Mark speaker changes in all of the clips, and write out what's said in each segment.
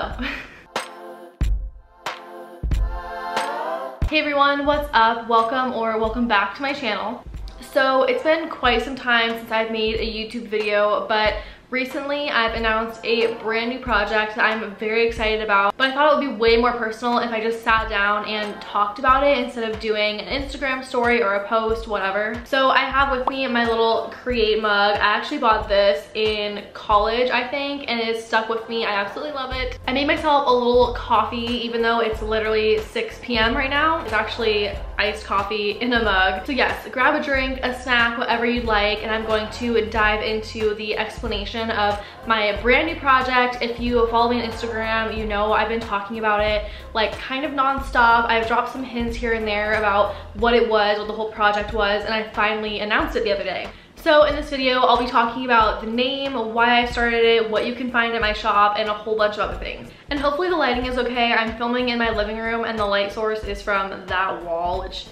Speaker 1: Hello. Hey everyone, what's up? Welcome back to my channel. So it's been quite some time since I've made a YouTube video, but recently I've announced a brand new project that I'm very excited about, but I thought it would be way more personal if I just sat down and talked about it instead of doing an Instagram story or a post, whatever. So I have with me my little Create mug. I actually bought this in college, I think, and it has stuck with me. I absolutely love it. I made myself a little coffee, even though it's literally 6 p.m. right now. It's actually iced coffee in a mug. So yes, grab a drink, a snack, whatever you'd like, and I'm going to dive into the explanation of my brand new project. If you follow me on Instagram, you know I've been talking about it like kind of non-stop. I've dropped some hints here and there about what it was, what the whole project was, and I finally announced it the other day. So in this video, I'll be talking about the name, why I started it, what you can find at my shop, and a whole bunch of other things. And hopefully the lighting is okay. I'm filming in my living room and the light source is from that wall, which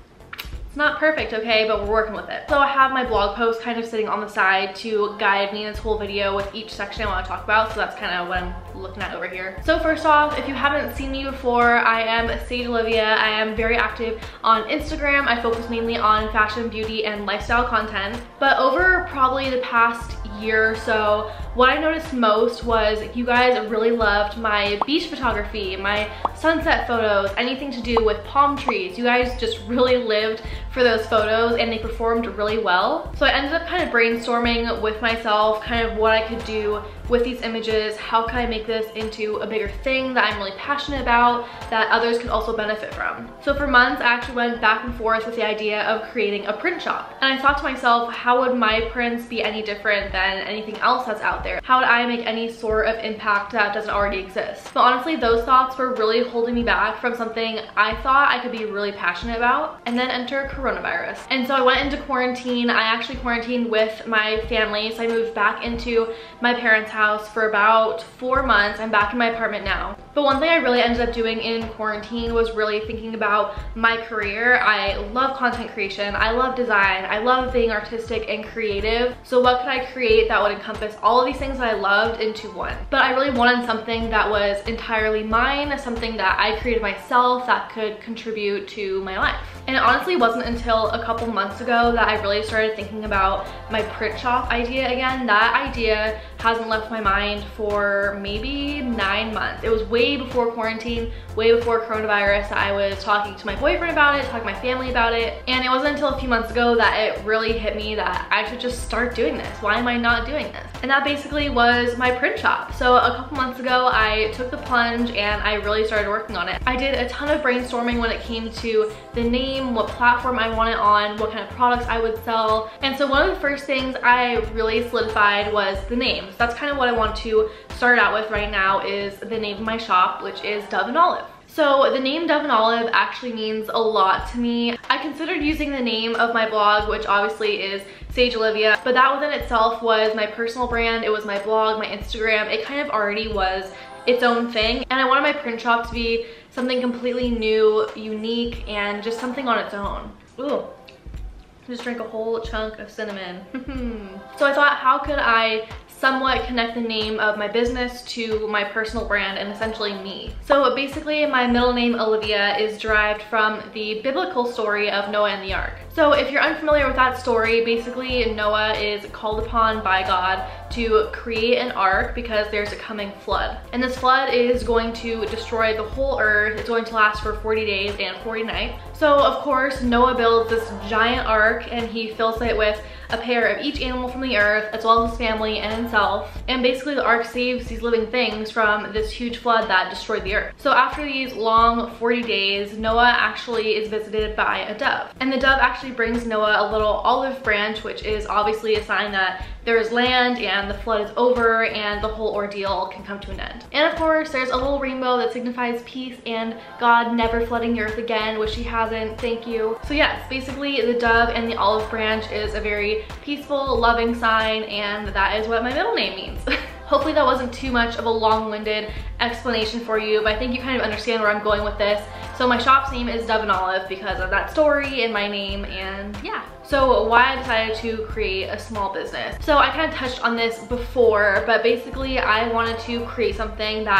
Speaker 1: it's not perfect, okay, but we're working with it. So I have my blog post kind of sitting on the side to guide me in this whole video with each section I want to talk about, so that's kind of what I'm looking at over here. So first off, if you haven't seen me before, I am Sage Olivia. I am very active on Instagram. I focus mainly on fashion, beauty, and lifestyle content. But over probably the past year or so, what I noticed most was you guys really loved my beach photography, my sunset photos, anything to do with palm trees. You guys just really lived for those photos and they performed really well. So I ended up kind of brainstorming with myself kind of what I could do with these images. How can I make this into a bigger thing that I'm really passionate about that others could also benefit from? So for months I actually went back and forth with the idea of creating a print shop. And I thought to myself, how would my prints be any different than anything else that's out there? How would I make any sort of impact that doesn't already exist? But honestly, those thoughts were really holding me back from something I thought I could be really passionate about. And then enter coronavirus. And so I went into quarantine. I actually quarantined with my family. So I moved back into my parents' house for about 4 months. I'm back in my apartment now. But one thing I really ended up doing in quarantine was really thinking about my career. I love content creation. I love design. I love being artistic and creative. So what could I create that would encompass all of these things that I loved into one? But I really wanted something that was entirely mine, something that I created myself that could contribute to my life. And it honestly wasn't until a couple months ago that I really started thinking about my print shop idea again. That idea hasn't left my mind for maybe 9 months. It was way before quarantine, way before coronavirus. I was talking to my boyfriend about it, talking to my family about it, and it wasn't until a few months ago that it really hit me that I should just start doing this. Why am I not doing this? And that basically was my print shop. So a couple months ago, I took the plunge and I really started working on it. I did a ton of brainstorming when it came to the name, what platform I want it on, what kind of products I would sell. And so one of the first things I really solidified was the name. So that's kind of what I want to start out with right now, is the name of my shop, which is Dove and Olive. So the name Dove and Olive actually means a lot to me. I considered using the name of my blog, which obviously is Sage Olivia, but that within itself was my personal brand. It was my blog, my Instagram. It kind of already was its own thing, and I wanted my print shop to be something completely new, unique, and just something on its own. Ooh, just drank a whole chunk of cinnamon. So I thought, how could I somewhat connect the name of my business to my personal brand and essentially me? So basically my middle name Olivia is derived from the biblical story of Noah and the Ark. So if you're unfamiliar with that story, basically Noah is called upon by God to create an ark because there's a coming flood. And this flood is going to destroy the whole earth. It's going to last for 40 days and 40 nights. So of course Noah builds this giant ark and he fills it with a pair of each animal from the earth, as well as his family and himself. And basically the ark saves these living things from this huge flood that destroyed the earth. So after these long 40 days, Noah actually is visited by a dove. And the dove actually brings Noah a little olive branch, which is obviously a sign that there is land and the flood is over and the whole ordeal can come to an end. And of course, there's a little rainbow that signifies peace and God never flooding the earth again, which he hasn't, thank you. So yes, basically the dove and the olive branch is a very peaceful, loving sign, and that is what my middle name means. Hopefully that wasn't too much of a long-winded explanation for you, but I think you kind of understand where I'm going with this. So my shop's name is Dove and Olive because of that story in my name, and yeah. So why I decided to create a small business. So I kind of touched on this before, but basically I wanted to create something that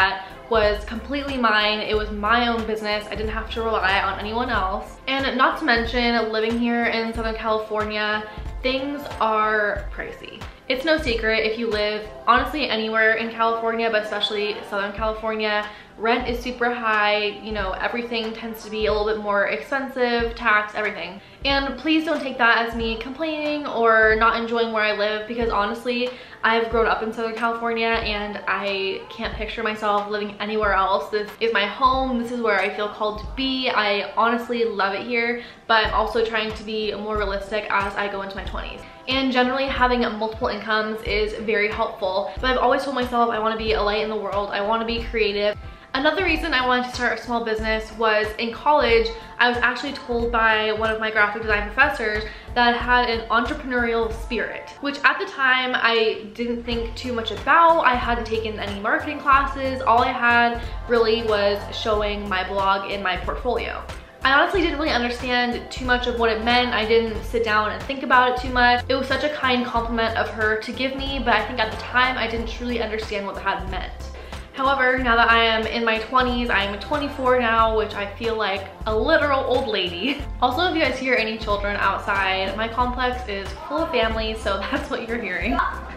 Speaker 1: was completely mine. It was my own business. I didn't have to rely on anyone else. And not to mention, living here in Southern California, things are pricey. It's no secret, if you live honestly anywhere in California, but especially Southern California, rent is super high. You know, everything tends to be a little bit more expensive, tax, everything. And please don't take that as me complaining or not enjoying where I live, because honestly, I've grown up in Southern California and I can't picture myself living anywhere else. This is my home. This is where I feel called to be. I honestly love it here, but I'm also trying to be more realistic as I go into my 20s. And generally having multiple incomes is very helpful, but I've always told myself I want to be a light in the world. I want to be creative. Another reason I wanted to start a small business was in college, I was actually told by one of my graphic design professors that I had an entrepreneurial spirit, which at the time I didn't think too much about. I hadn't taken any marketing classes. All I had really was showing my blog in my portfolio. I honestly didn't really understand too much of what it meant. I didn't sit down and think about it too much. It was such a kind compliment of her to give me, but I think at the time I didn't truly understand what that meant. However, now that I am in my 20s, I am 24 now, which I feel like a literal old lady. Also, if you guys hear any children outside, my complex is full of families, so that's what you're hearing.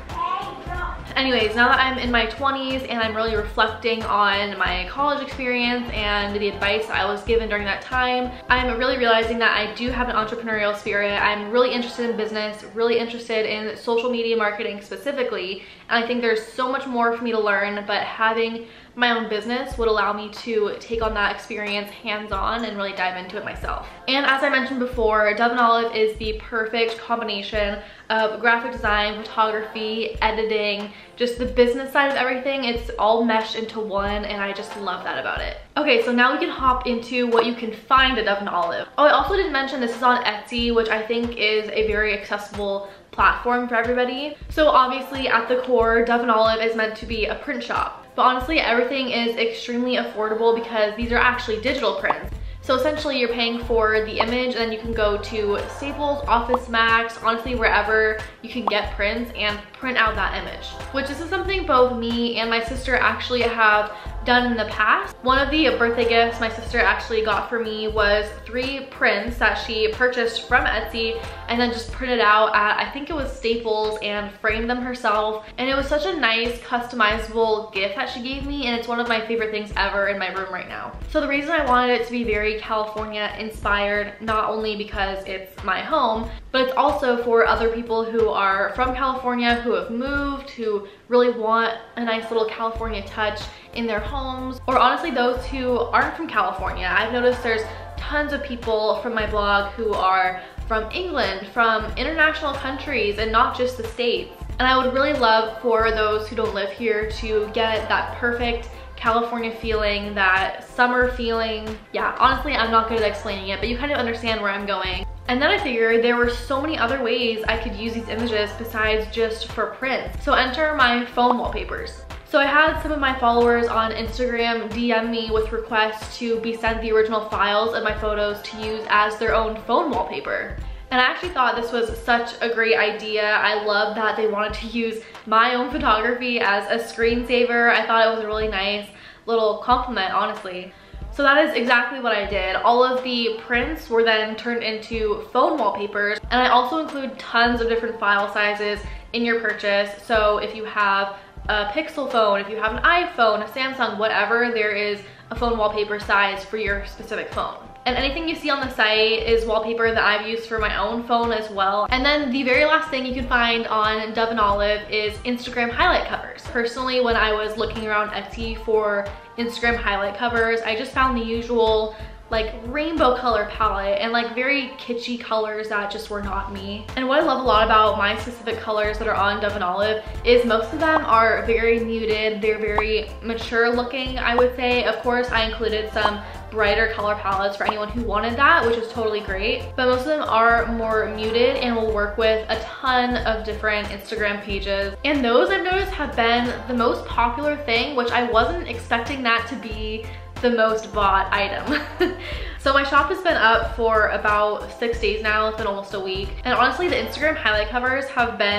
Speaker 1: Anyways, now that I'm in my 20s and I'm really reflecting on my college experience and the advice I was given during that time, I'm really realizing that I do have an entrepreneurial spirit. I'm really interested in business, really interested in social media marketing specifically, and I think there's so much more for me to learn, but having my own business would allow me to take on that experience hands-on and really dive into it myself. And as I mentioned before, Dove and Olive is the perfect combination of graphic design, photography, editing, just the business side of everything. It's all meshed into one, and I just love that about it. Okay, so now we can hop into what you can find at Dove and Olive. Oh, I also didn't mention this is on Etsy, which I think is a very accessible platform for everybody. So obviously at the core, Dove and Olive is meant to be a print shop. But honestly, everything is extremely affordable because these are actually digital prints. So essentially you're paying for the image, and then you can go to Staples, Office Max, honestly wherever you can get prints and print out that image. Which this is something both me and my sister actually have done in the past. One of the birthday gifts my sister actually got for me was 3 prints that she purchased from Etsy and then just printed out at, I think it was Staples, and framed them herself. And it was such a nice customizable gift that she gave me, and it's one of my favorite things ever in my room right now. So the reason I wanted it to be very California inspired, not only because it's my home, but it's also for other people who are from California, who have moved, who really want a nice little California touch in their homes, or honestly those who aren't from California. I've noticed there's tons of people from my blog who are from England, from international countries, and not just the States. And I would really love for those who don't live here to get that perfect California feeling, that summer feeling. Yeah, honestly, I'm not good at explaining it, but you kind of understand where I'm going. And then I figured there were so many other ways I could use these images besides just for prints. So enter my phone wallpapers. So I had some of my followers on Instagram DM me with requests to be sent the original files of my photos to use as their own phone wallpaper. And I actually thought this was such a great idea. I love that they wanted to use my own photography as a screensaver. I thought it was a really nice little compliment, honestly. So that is exactly what I did. All of the prints were then turned into phone wallpapers, and I also include tons of different file sizes in your purchase. So if you have a Pixel phone, if you have an iPhone, a Samsung, whatever, there is a phone wallpaper size for your specific phone. And anything you see on the site is wallpaper that I've used for my own phone as well. And then the very last thing you can find on Dove and Olive is Instagram highlight covers. Personally, when I was looking around Etsy for Instagram highlight covers, I just found the usual like rainbow color palette and like very kitschy colors that just were not me. And what I love a lot about my specific colors that are on Dove and Olive is most of them are very muted. They're very mature looking, I would say. Of course, I included some brighter color palettes for anyone who wanted that, which is totally great. But most of them are more muted and will work with a ton of different Instagram pages. And those I've noticed have been the most popular thing, which I wasn't expecting that to be the most bought item. So my shop has been up for about 6 days now. It's been almost a week. And honestly, the Instagram highlight covers have been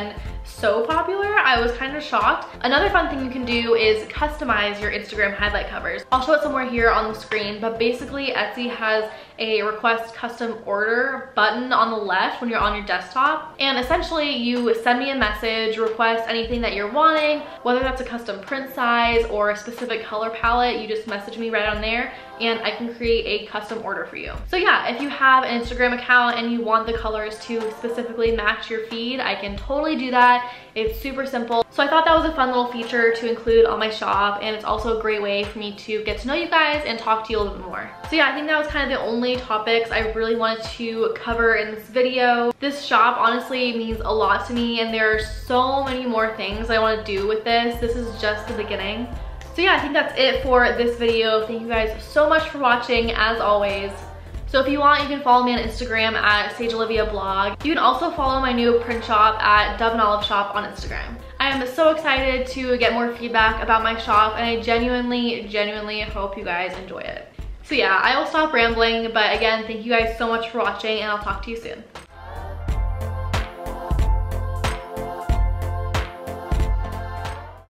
Speaker 1: so popular. I was kind of shocked. Another fun thing you can do is customize your Instagram highlight covers. I'll show it somewhere here on the screen, but basically Etsy has a request custom order button on the left when you're on your desktop, and essentially you send me a message, request anything that you're wanting, whether that's a custom print size or a specific color palette. You just message me right on there and I can create a custom order for you. So yeah, if you have an Instagram account and you want the colors to specifically match your feed, I can totally do that. It's super simple. So I thought that was a fun little feature to include on my shop, and it's also a great way for me to get to know you guys and talk to you a little bit more. So yeah, I think that was kind of the only topics I really wanted to cover in this video. This shop honestly means a lot to me, and there are so many more things I want to do with this. This is just the beginning. So yeah, I think that's it for this video. Thank you guys so much for watching, as always. So if you want, you can follow me on Instagram at SageOliviaBlog. You can also follow my new print shop at Dove and Olive Shop on Instagram. I am so excited to get more feedback about my shop, and I genuinely hope you guys enjoy it. So yeah, I will stop rambling, but again, thank you guys so much for watching, and I'll talk to you soon.